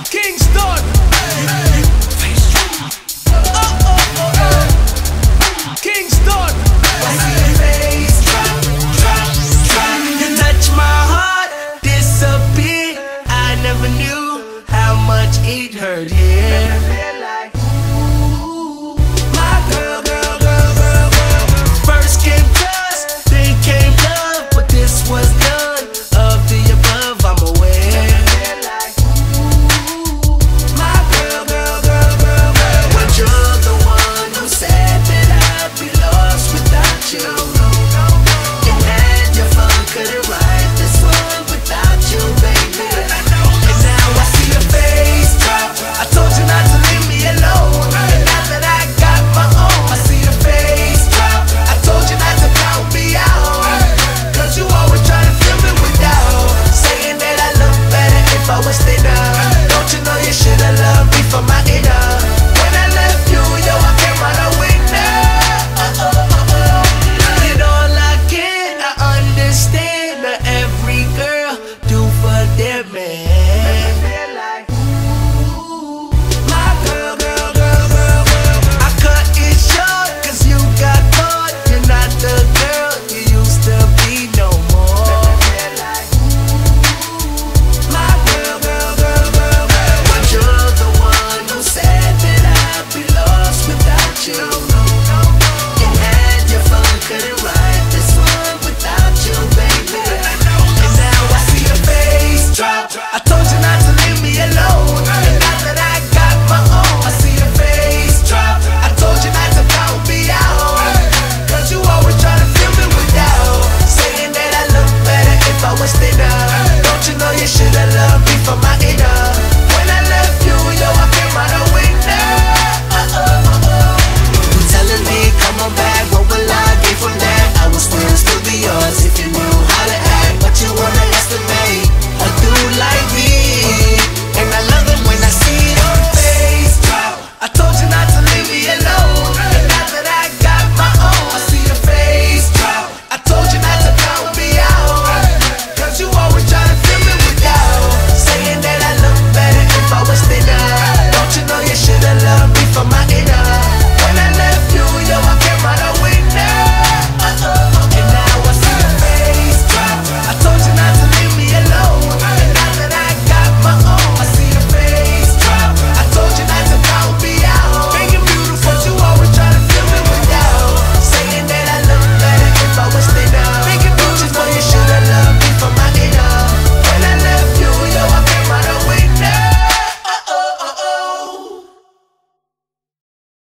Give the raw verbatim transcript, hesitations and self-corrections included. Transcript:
Kingston. Oh, oh, oh, oh. Kingston. I see your face drop, drop, drop. You touch my heart, disappear. I never knew how much it hurt here. My girl, girl, girl, girl, girl. First came trust, then came love, but this was none of the above. I'm aware. My girl, girl, girl, girl, girl. But you're the one who said that I'd be lost without you. And that your phone couldn't write this one without you, baby. And now I see your face drop. I told you not to leave me alone. And now that I got my own, I see your face drop. I told you not to count me out, cause you always try to fill me with doubt, saying that I look better if I was stay down.